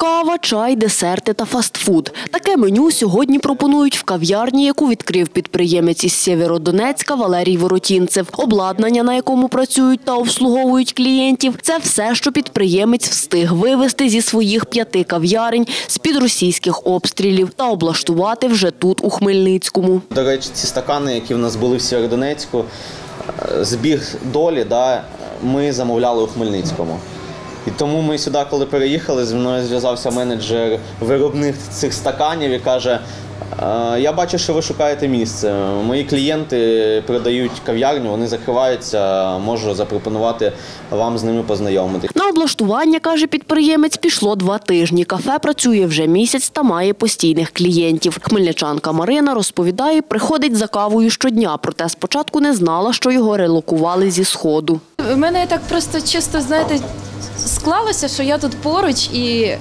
Кава, чай, десерти та фастфуд. Таке меню сьогодні пропонують в кав'ярні, яку відкрив підприємець із Сєвєродонецька Валерій Воротінцев. Обладнання, на якому працюють та обслуговують клієнтів – це все, що підприємець встиг вивезти зі своїх 5 кав'ярень з-під російських обстрілів та облаштувати вже тут, у Хмельницькому. До речі, ці стакани, які в нас були в Сєвєродонецьку, збіг долі, ми замовляли у Хмельницькому. І тому ми сюди, коли переїхали, зі мною зв'язався менеджер виробник цих стаканів і каже: я бачу, що ви шукаєте місце. Мої клієнти продають кав'ярню, вони закриваються, можу запропонувати вам з ними познайомитися. На облаштування, каже підприємець, пішло 2 тижні. Кафе працює вже місяць та має постійних клієнтів. Хмельничанка Марина розповідає, приходить за кавою щодня, проте спочатку не знала, що його релокували зі Сходу. У мене так просто чисто, знаєте, склалося, що я тут поруч і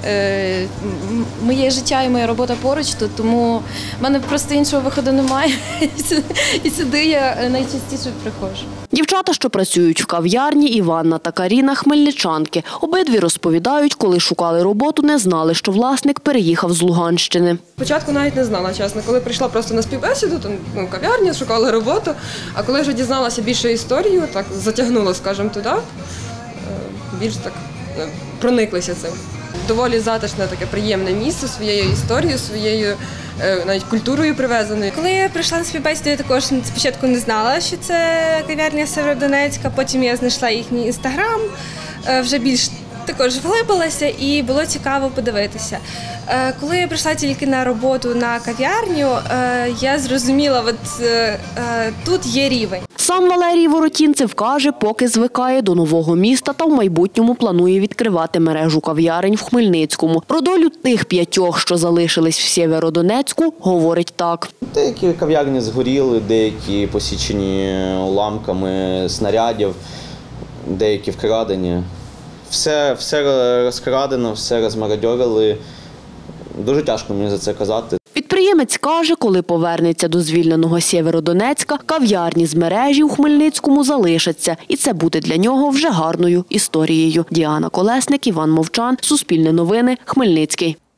моє життя і моя робота поруч тут, тому в мене просто іншого виходу немає. І сюди я найчастіше приходжу. Дівчата, що працюють в кав'ярні, Іванна та Каріна – хмельничанки. Обидві розповідають, коли шукали роботу, не знали, що власник переїхав з Луганщини. Спочатку навіть не знала, чесно. Коли прийшла просто на співбесіду, то в кав'ярні, шукала роботу, а коли вже дізналася більше історію, так затягнуло, скажімо, туди, більш так прониклися цим. Доволі затишне, таке приємне місце своєю історією, своєю навіть культурою привезеною. Коли я прийшла на співбесіду, я також спочатку не знала, що це кав'ярня Сєвєродонецька, потім я знайшла їхній інстаграм, вже більш також вглибилася і було цікаво подивитися. Коли я прийшла тільки на роботу на кав'ярню, я зрозуміла, тут є рівень. Сам Валерій Воротінцев каже, поки звикає до нового міста та в майбутньому планує відкривати мережу кав'ярень в Хмельницькому. Про долю тих 5, що залишились в Сєвєродонецьку, говорить так. Деякі кав'ярні згоріли, деякі посічені уламками снарядів, деякі вкрадені. Все розкрадено, все розмародьорили. Дуже тяжко мені за це казати. Підприємець каже, коли повернеться до звільненого Сєвєродонецька, кав'ярні з мережі у Хмельницькому залишаться. І це буде для нього вже гарною історією. Діана Колесник, Іван Мовчан, Суспільне новини, Хмельницький.